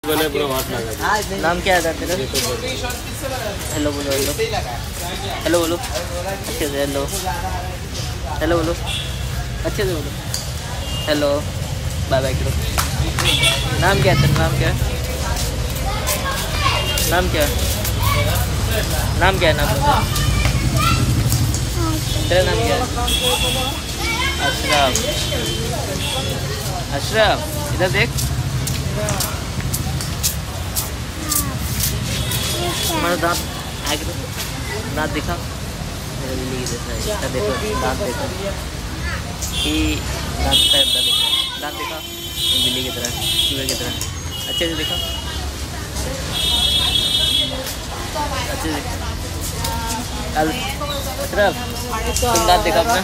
नाम क्या है तेरा? हेलो बोलो, हेलो हेलो बोलो अच्छे से, हेलो हेलो बोलो अच्छे से बोलो, हेलो बाय बाय करो। नाम क्या है तेरा? नाम क्या है? नाम क्या है? नाम क्या है? नाम बता। तेरा नाम क्या है? अशरफ। अशरफ इधर देख, हमारा दांत आगे तो दांत दिखा, मेरा बिल्ली की जैसा है। इसका देखो दांत, देखो कि दांत का अंदर देखो, दांत दिखा बिल्ली की तरह, चूहे की तरह। अच्छे से दिखा, अच्छे से। अशरफ तुम दांत दिखा अपना,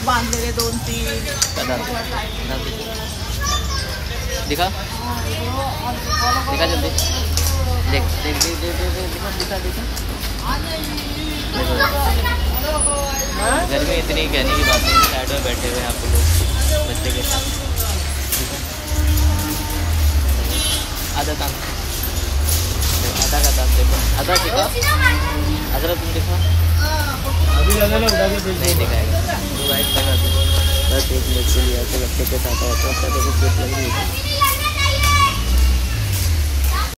दिखा दिखा जल्दी, देख देख देख देख दिखा दिखा दिखा। घर में इतनी कहने की बात नहीं, साइड में बैठे हुए हैं आप लोग बच्चे के साथ। आधा काम, आधा का दांत देखो, आधा दिखा, आधा तुम दिखा। अभी नहीं दिखाएगा तो वाइट लगा दो बस, एक मिनट के लिए ऐसे बच्चे के साथ आता है।